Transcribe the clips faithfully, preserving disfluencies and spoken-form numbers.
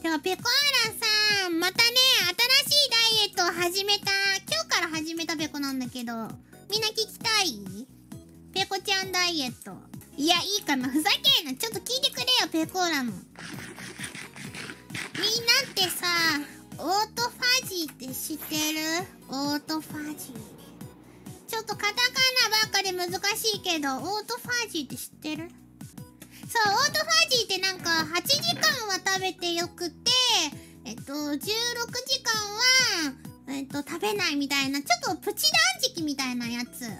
てか、ペコーラさん、またね、新しいダイエットを始めた、今日から始めたペコなんだけど、みんな聞きたい？ペコちゃんダイエット。いや、いいかな。ふざけんな。ちょっと聞いてくれよ、ペコーラも。みんなってさ、オートファジーって知ってる？オートファジー。ちょっとカタカナばっかで難しいけど、オートファジーって知ってる？そう、オートファジーってなんかはちじかんは食べてよくて、えっと、じゅうろくじかんは、えっと、食べないみたいな、ちょっとプチ断食みたいなやつ。そうそう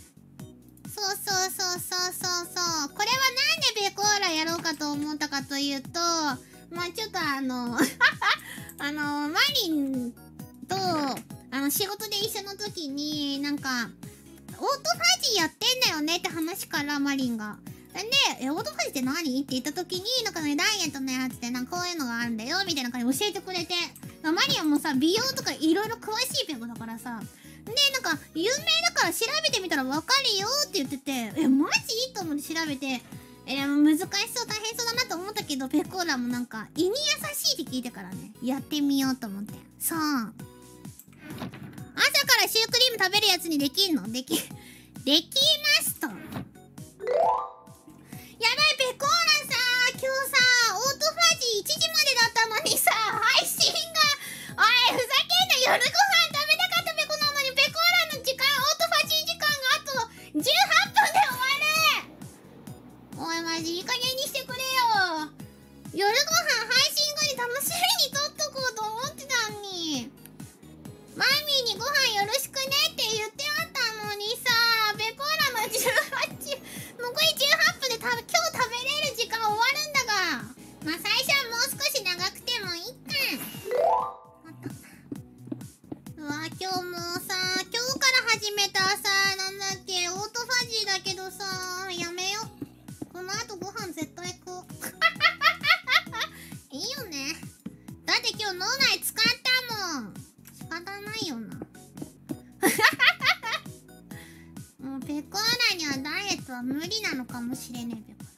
そうそうそうそう。これはなんでベコーラやろうかと思ったかというと、まあちょっとあの、あの、マリンと、あの、仕事で一緒の時に、なんか、オートファジーやってんだよねって話からマリンが。で、え、オートファジーって何って言った時に、なんかね、ダイエットのやつで、なんかこういうのがあるんだよ、みたいな感じで教えてくれて。マリアもさ、美容とかいろいろ詳しいペコだからさ。で、なんか、有名だから調べてみたらわかるよって言ってて、え、マジと思って調べて、えー、難しそう、大変そうだなと思ったけど、ペコーラもなんか、胃に優しいって聞いてからね、やってみようと思って。そう。朝からシュークリーム食べるやつにできんの？でき、できますと。やばい、ペコーラさ、今日さ、オートファジーいちじまでだったのにさ、配信が、おい、ふざけんな、夜ご飯食べたかったペコなのに、ペコーラの時間、オートファジー時間があとじゅうはっぷんで終わる。おい、マジいい加減にしてくれよ。夜ご飯配信後に楽しみに撮っとこうと思ってたのに。マミーにご飯よろしくねって言ってあったのにさ、ペコーラのじゅうはち、残りじゅうはっぷんでた今日食べれる時間終わるんだが。まあ最初はもう少し長くてもいいか。うわ、今日もさ、今日から始めたさ、なんだっけ、オートファジーだけどさ、やめよ。この後ご飯絶対食おう。いいよね。だって今日脳内使ったもん。仕方ないよな。もうペコーラにはダイエットは無理なのかもしれねえ、ペコ。